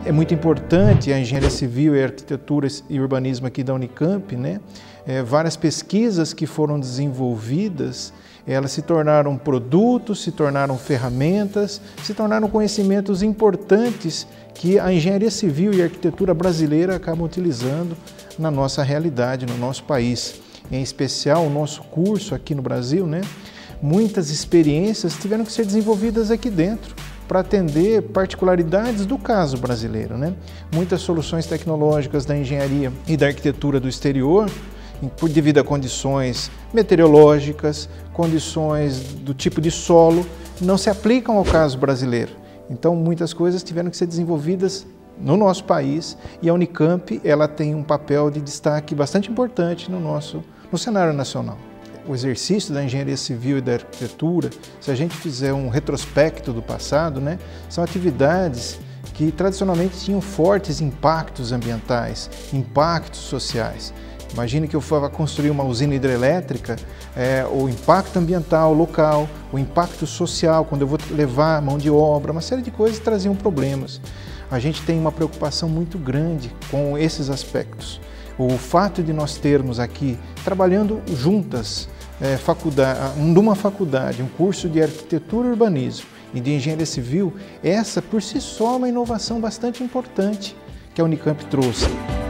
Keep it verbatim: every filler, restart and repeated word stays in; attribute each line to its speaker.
Speaker 1: É muito importante a engenharia civil e a arquitetura e urbanismo aqui da Unicamp, né? É, várias pesquisas que foram desenvolvidas, elas se tornaram produtos, se tornaram ferramentas, se tornaram conhecimentos importantes que a engenharia civil e a arquitetura brasileira acabam utilizando na nossa realidade, no nosso país. Em especial, o nosso curso aqui no Brasil, né? Muitas experiências tiveram que ser desenvolvidas aqui dentro, para atender particularidades do caso brasileiro, né? Muitas soluções tecnológicas da engenharia e da arquitetura do exterior, por devido a condições meteorológicas, condições do tipo de solo, não se aplicam ao caso brasileiro. Então, muitas coisas tiveram que ser desenvolvidas no nosso país e a Unicamp ela tem um papel de destaque bastante importante no nosso no cenário nacional. O exercício da engenharia civil e da arquitetura, se a gente fizer um retrospecto do passado, né, são atividades que tradicionalmente tinham fortes impactos ambientais, impactos sociais. Imagine que eu vá construir uma usina hidrelétrica, é, o impacto ambiental local, o impacto social, quando eu vou levar mão de obra, uma série de coisas traziam problemas. A gente tem uma preocupação muito grande com esses aspectos. O fato de nós termos aqui, trabalhando juntas, é, faculdade, numa faculdade, um curso de arquitetura e urbanismo e de engenharia civil, essa por si só é uma inovação bastante importante que a Unicamp trouxe.